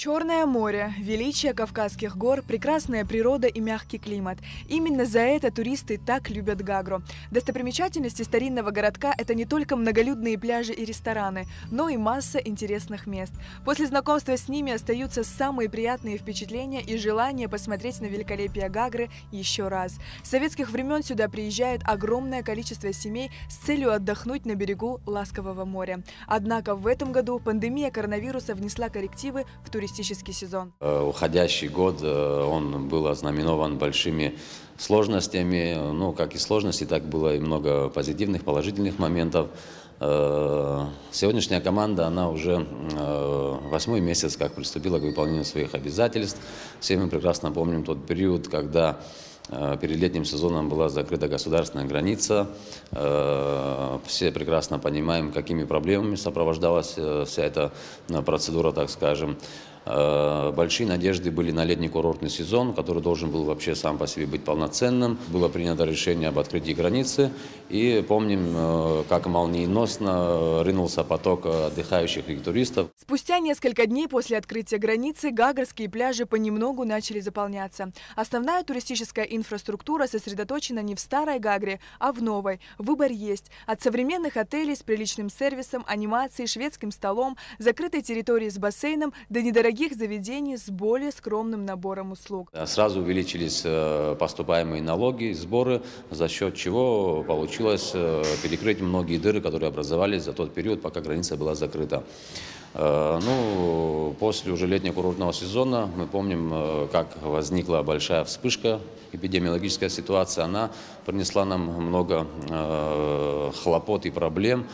Черное море, величие Кавказских гор, прекрасная природа и мягкий климат. Именно за это туристы так любят Гагру. Достопримечательности старинного городка – это не только многолюдные пляжи и рестораны, но и масса интересных мест. После знакомства с ними остаются самые приятные впечатления и желание посмотреть на великолепие Гагры еще раз. С советских времен сюда приезжает огромное количество семей с целью отдохнуть на берегу ласкового моря. Однако в этом году пандемия коронавируса внесла коррективы в туристический сезон. Уходящий год, он был ознаменован большими сложностями. Ну, как и сложностей, так было и много позитивных, положительных моментов. Сегодняшняя команда, она уже 8-й месяц как приступила к выполнению своих обязательств. Все мы прекрасно помним тот период, когда перед летним сезоном была закрыта государственная граница. Все прекрасно понимаем, какими проблемами сопровождалась вся эта процедура, так скажем. Большие надежды были на летний курортный сезон, который должен был вообще сам по себе быть полноценным. Было принято решение об открытии границы. И помним, как молниеносно рынулся поток отдыхающих и туристов. Спустя несколько дней после открытия границы гагрские пляжи понемногу начали заполняться. Основная туристическая инфраструктура сосредоточена не в старой Гагре, а в новой. Выбор есть. От современных отелей с приличным сервисом, анимацией, шведским столом, закрытой территории с бассейном до недорогих заведений с более скромным набором услуг. Сразу увеличились поступаемые налоги, сборы, за счет чего получилось перекрыть многие дыры, которые образовались за тот период, пока граница была закрыта. Ну, после уже летнего курортного сезона мы помним, как возникла большая вспышка, эпидемиологическая ситуация. Она принесла нам много хлопот и проблем.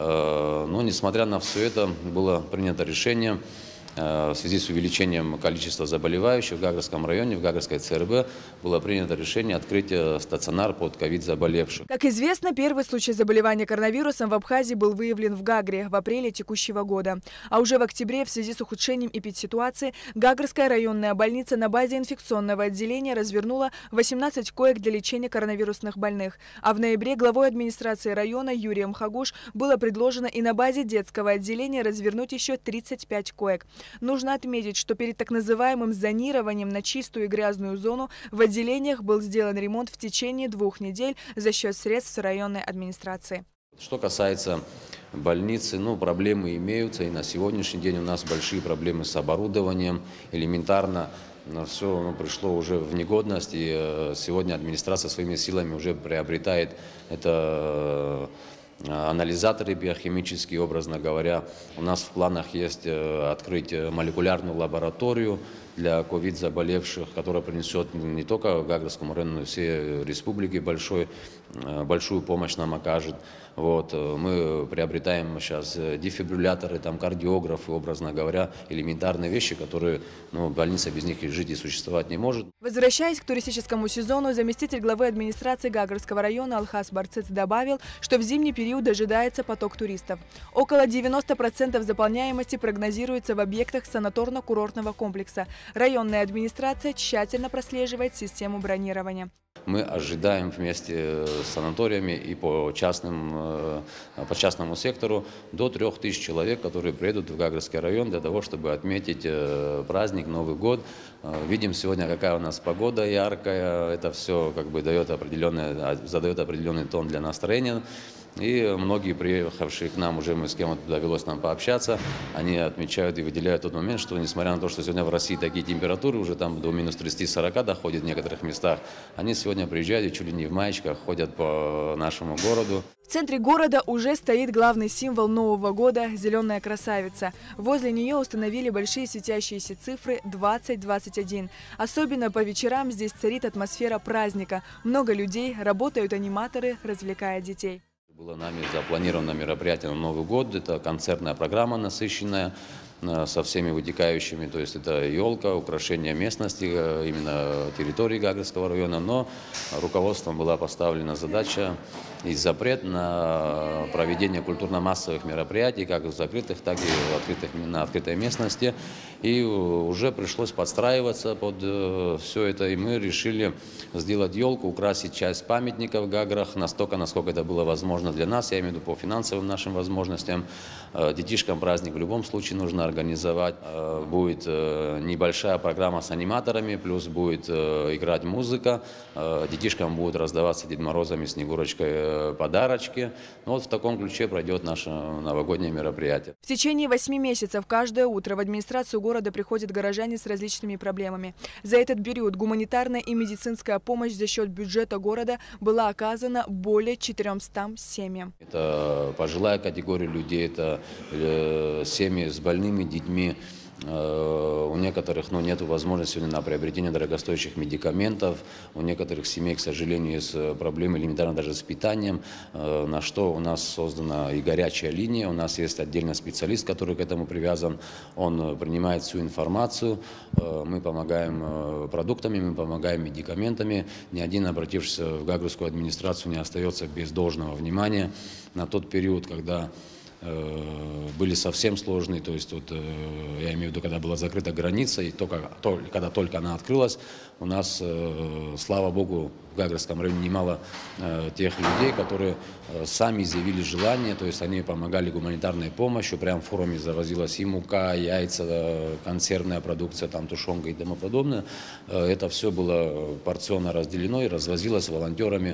Но, несмотря на все это, было принято решение в связи с увеличением количества заболевающих в Гагрском районе, в Гагрской ЦРБ, было принято решение открыть стационар под ковид-заболевших. Как известно, первый случай заболевания коронавирусом в Абхазии был выявлен в Гагре в апреле текущего года. А уже в октябре в связи с ухудшением эпидситуации Гагрская районная больница на базе инфекционного отделения развернула 18 коек для лечения коронавирусных больных. А в ноябре главой администрации района Юрием Хагуш было предложено и на базе детского отделения развернуть еще 35 коек. Нужно отметить, что перед так называемым зонированием на чистую и грязную зону в отделениях был сделан ремонт в течение 2 недель за счет средств районной администрации. Что касается больницы, ну, проблемы имеются, и на сегодняшний день у нас большие проблемы с оборудованием, элементарно. Все пришло уже в негодность, и сегодня администрация своими силами уже приобретает это. Анализаторы биохимические, образно говоря. У нас в планах есть открыть молекулярную лабораторию для ковид-заболевших, которая принесет не только Гагрскому району, но и всей республике большую помощь нам окажет. Вот. Мы приобретаем сейчас дефибрилляторы, там, кардиографы, образно говоря, элементарные вещи, которые больница без них и жить и существовать не может. Возвращаясь к туристическому сезону, заместитель главы администрации Гагрского района Алхас Барцыц добавил, что в зимний период ожидается поток туристов. Около 90% заполняемости прогнозируется в объектах санаторно-курортного комплекса. Районная администрация тщательно прослеживает систему бронирования. Мы ожидаем вместе с санаториями и по частному сектору до 3000 человек, которые приедут в Гагрский район для того, чтобы отметить праздник, Новый год. Видим сегодня, какая у нас погода яркая. Это все как бы задает определенный тон для настроения. И многие приехавшие к нам, уже с кем довелось нам пообщаться, они отмечают и выделяют тот момент, что несмотря на то, что сегодня в России такие температуры, уже там до минус 30-40 доходит в некоторых местах, они сегодня приезжают и чуть ли не в маечках ходят по нашему городу. В центре города уже стоит главный символ Нового года – зеленая красавица. Возле нее установили большие светящиеся цифры 2021. Особенно по вечерам здесь царит атмосфера праздника. Много людей, работают аниматоры, развлекая детей. Было нами запланировано мероприятие на Новый год. Это концертная программа насыщенная со всеми вытекающими. То есть это елка, украшение местности, именно территории Гагрского района. Но руководством была поставлена задача и запрет на проведение культурно-массовых мероприятий, как в закрытых, так и на открытой местности. И уже пришлось подстраиваться под все это, и мы решили сделать елку, украсить часть памятников в Гаграх настолько, насколько это было возможно для нас, я имею в виду по финансовым нашим возможностям. Детишкам праздник в любом случае нужно организовать. Будет небольшая программа с аниматорами, плюс будет играть музыка. Детишкам будут раздаваться Дед Морозом и Снегурочкой подарочки. Вот в таком ключе пройдет наше новогоднее мероприятие. В течение 8 месяцев каждое утро в администрацию города приходят горожане с различными проблемами. За этот период гуманитарная и медицинская помощь за счет бюджета города была оказана более 400 семьям. Это пожилая категория людей, это семьи с больными детьми. У некоторых нет возможности на приобретение дорогостоящих медикаментов. У некоторых семей, к сожалению, есть проблемы элементарно даже с питанием, на что у нас создана и горячая линия. У нас есть отдельный специалист, который к этому привязан. Он принимает всю информацию. Мы помогаем продуктами, мы помогаем медикаментами. Ни один, обратившийся в Гагрскую администрацию, не остается без должного внимания. На тот период, когда были совсем сложные, то есть я имею в виду, когда была закрыта граница, и когда только она открылась, у нас, слава богу, в Гагрском районе немало тех людей, которые сами изъявили желание, то есть они помогали гуманитарной помощью, прямо в форуме завозилась и мука, яйца, консервная продукция, там тушенка и тому подобное. Это все было порционно разделено и развозилось волонтерами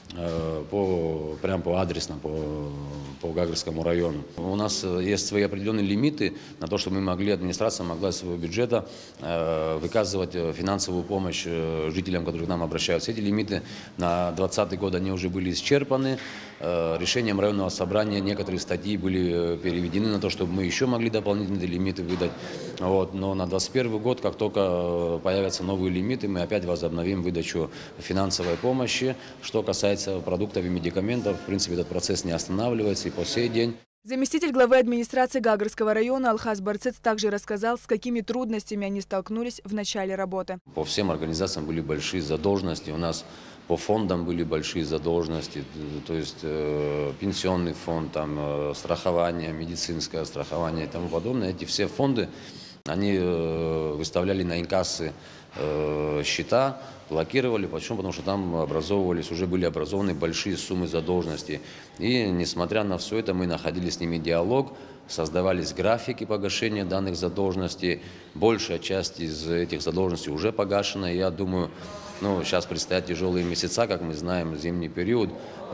прямо по адресно, по Гагрскому району. У нас есть свои определенные лимиты на то, чтобы администрация могла из своего бюджета выказывать финансовую помощь жителям, которые к нам обращаются. Эти лимиты на 2020 год они уже были исчерпаны. Решением районного собрания некоторые статьи были переведены на то, чтобы мы еще могли дополнительные лимиты выдать. Но на 2021 год, как только появятся новые лимиты, мы опять возобновим выдачу финансовой помощи. Что касается продуктов и медикаментов, в принципе, этот процесс не останавливается и по сей день. Заместитель главы администрации Гагрского района Алхаз Барцец также рассказал, с какими трудностями они столкнулись в начале работы. По всем организациям были большие задолженности. У нас по фондам были большие задолженности, то есть пенсионный фонд, страхование, медицинское страхование и тому подобное. Эти все фонды, они выставляли на инкассы счета, блокировали. Почему? Потому что там уже были образованы большие суммы задолженности. И несмотря на все это, мы находили с ними диалог, создавались графики погашения данных задолженностей. Большая часть из этих задолженностей уже погашена. Я думаю, сейчас предстоят тяжелые месяца, как мы знаем, зимний период.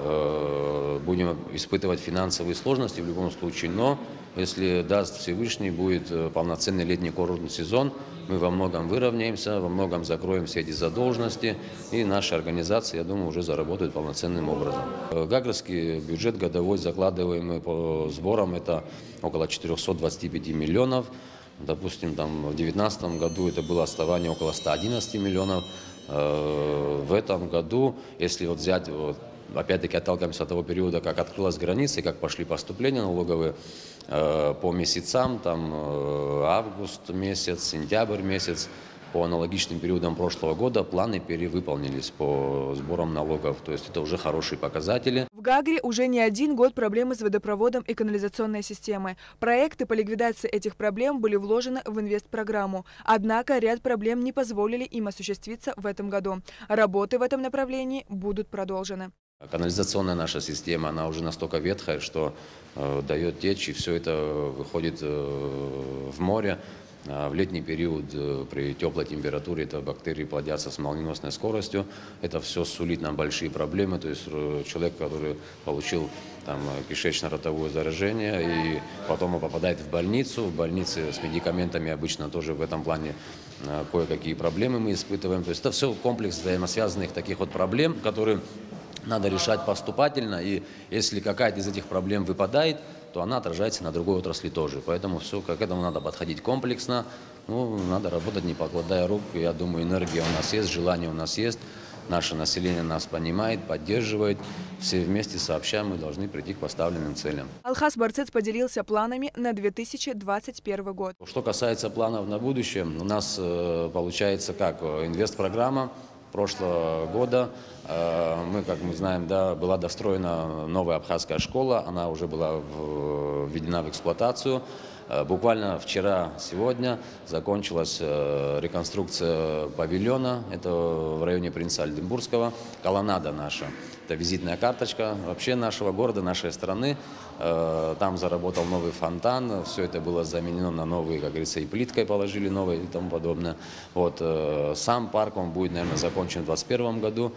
Будем испытывать финансовые сложности в любом случае, но если даст Всевышний, будет полноценный летний курортный сезон, мы во многом выровняемся, во многом закроем все эти задолженности, и наши организации, я думаю, уже заработают полноценным образом. Гагрский бюджет годовой, закладываемый по сборам, это около 425 миллионов. Допустим, в 2019 году это было отставание около 111 миллионов. В этом году, если взять, опять-таки отталкиваемся от того периода, как открылась граница и как пошли поступления налоговые по месяцам, август месяц, сентябрь месяц, по аналогичным периодам прошлого года планы перевыполнились по сборам налогов. То есть это уже хорошие показатели. В Гагре уже не один год проблемы с водопроводом и канализационной системой. Проекты по ликвидации этих проблем были вложены в инвестпрограмму. Однако ряд проблем не позволили им осуществиться в этом году. Работы в этом направлении будут продолжены. Канализационная наша система, она уже настолько ветхая, что дает течь, и все это выходит в море. В летний период при теплой температуре это бактерии плодятся с молниеносной скоростью. Это все сулит нам большие проблемы. То есть человек, который получил кишечно-ротовое заражение и потом он попадает в больницу. В больнице с медикаментами обычно тоже в этом плане кое-какие проблемы мы испытываем. То есть это все комплекс взаимосвязанных таких проблем, которые надо решать поступательно. И если какая-то из этих проблем выпадает, то она отражается на другой отрасли тоже. Поэтому все к этому надо подходить комплексно. Надо работать, не покладая рук. Я думаю, энергия у нас есть, желание у нас есть. Наше население нас понимает, поддерживает. Все вместе сообща мы должны прийти к поставленным целям. Алхаз Барцец поделился планами на 2021 год. Что касается планов на будущее, у нас получается как инвестпрограмма. прошлого года как мы знаем, да, была достроена новая абхазская школа, она уже была введена в эксплуатацию. Буквально вчера-сегодня закончилась реконструкция павильона, это в районе Принца Альденбургского, колоннада наша. Это визитная карточка вообще нашего города, нашей страны. Там заработал новый фонтан, все это было заменено на новые, как говорится, и плиткой положили новые и тому подобное. Вот, сам парк, он будет, наверное, закончен в 2021 году.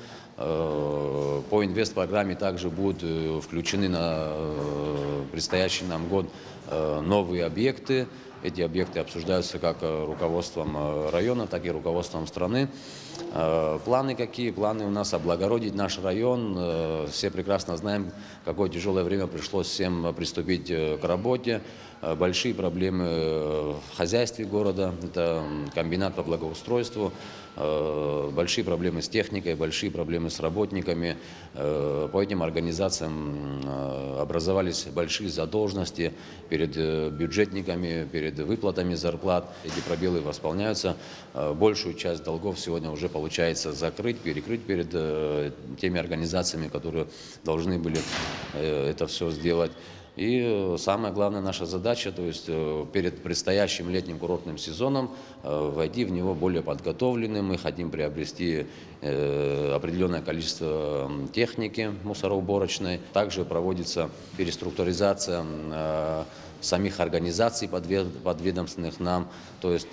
По инвестпрограмме также будут включены на предстоящий нам год новые объекты. Эти объекты обсуждаются как руководством района, так и руководством страны. Планы какие? Планы у нас облагородить наш район. Все прекрасно знаем, какое тяжелое время пришлось всем приступить к работе. Большие проблемы в хозяйстве города, это комбинат по благоустройству, большие проблемы с техникой, большие проблемы с работниками. По этим организациям образовались большие задолженности перед бюджетниками, перед выплатами зарплат. Эти пробелы восполняются. Большую часть долгов сегодня уже получается закрыть, перекрыть перед теми организациями, которые должны были это все сделать. И самая главная наша задача, то есть перед предстоящим летним курортным сезоном войти в него более подготовленным. Мы хотим приобрести определенное количество техники мусороуборочной. Также проводится переструктуризация самих организаций подведомственных нам. То есть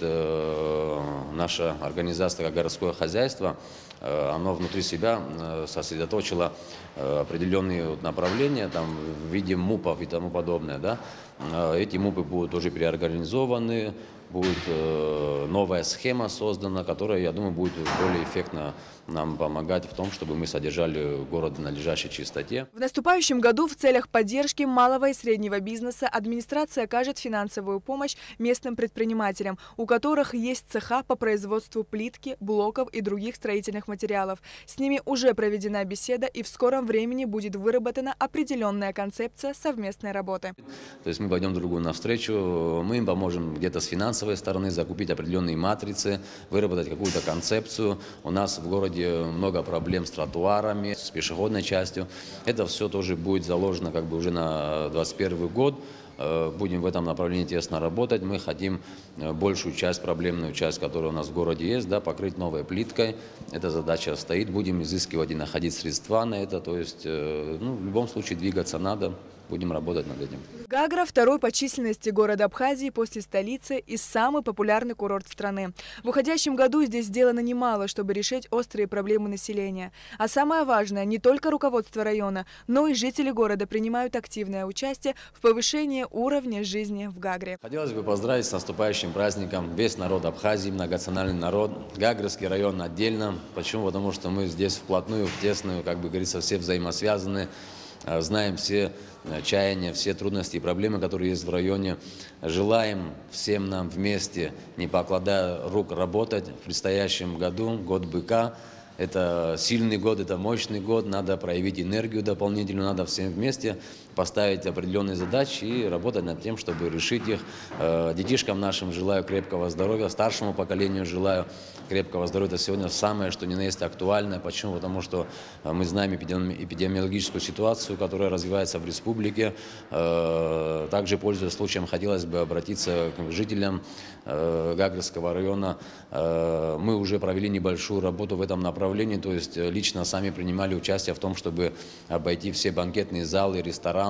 наша организация как городское хозяйство, оно внутри себя сосредоточило определенные направления там, в виде МУПов и тому подобное. Да? Эти МУПы будут уже переорганизованы, будет новая схема создана, которая, я думаю, будет более эффектно нам помогать в том, чтобы мы содержали город в надлежащей чистоте. В наступающем году в целях поддержки малого и среднего бизнеса администрация окажет финансовую помощь местным предпринимателям, у которых есть цеха по производству плитки, блоков и других строительных материалов. С ними уже проведена беседа, и в скором времени будет выработана определенная концепция совместной работы. То есть мы пойдем друг другу навстречу, мы им поможем где-то с финансовой стороны закупить определенные матрицы, выработать какую-то концепцию. У нас в городе много проблем с тротуарами, с пешеходной частью. Это все тоже будет заложено как бы уже на 2021 год. Будем в этом направлении тесно работать. Мы хотим большую часть, проблемную часть, которая у нас в городе есть, да, покрыть новой плиткой. Эта задача стоит. Будем изыскивать и находить средства на это. То есть, в любом случае двигаться надо. Будем работать над этим. Гагра – второй по численности город Абхазии после столицы и самый популярный курорт страны. В уходящем году здесь сделано немало, чтобы решить острые проблемы населения. А самое важное, не только руководство района, но и жители города принимают активное участие в повышении уровня жизни в Гагре. Хотелось бы поздравить с наступающим праздником весь народ Абхазии, многонациональный народ, Гагрский район отдельно. Почему? Потому что мы здесь вплотную, в тесную, как бы говорится, все взаимосвязаны. Знаем все чаяния, все трудности и проблемы, которые есть в районе. Желаем всем нам вместе, не покладая рук, работать в предстоящем году, год быка. Это сильный год, это мощный год, надо проявить энергию дополнительную, надо всем вместе поставить определенные задачи и работать над тем, чтобы решить их. Детишкам нашим желаю крепкого здоровья, старшему поколению желаю крепкого здоровья. Это сегодня самое, что ни на есть актуальное. Почему? Потому что мы знаем эпидемиологическую ситуацию, которая развивается в республике. Также, пользуясь случаем, хотелось бы обратиться к жителям Гагрского района. Мы уже провели небольшую работу в этом направлении, то есть лично сами принимали участие в том, чтобы обойти все банкетные залы, рестораны.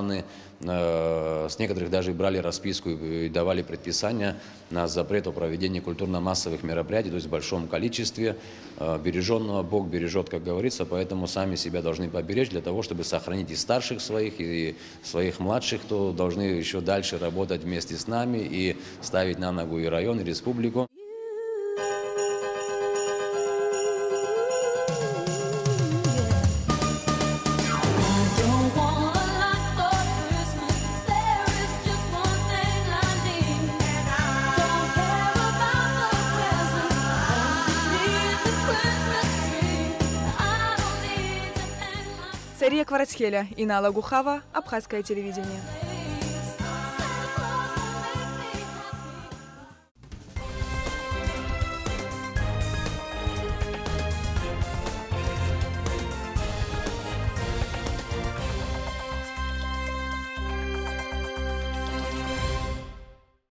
С некоторых даже брали расписку и давали предписания на запрет о проведении культурно-массовых мероприятий, то есть в большом количестве. Береженного Бог бережет, как говорится, поэтому сами себя должны поберечь для того, чтобы сохранить и старших своих, и своих младших, кто должны еще дальше работать вместе с нами и ставить на ногу и район, и республику. Сария Кварацхеля, Инна Лагухава, Абхазское телевидение.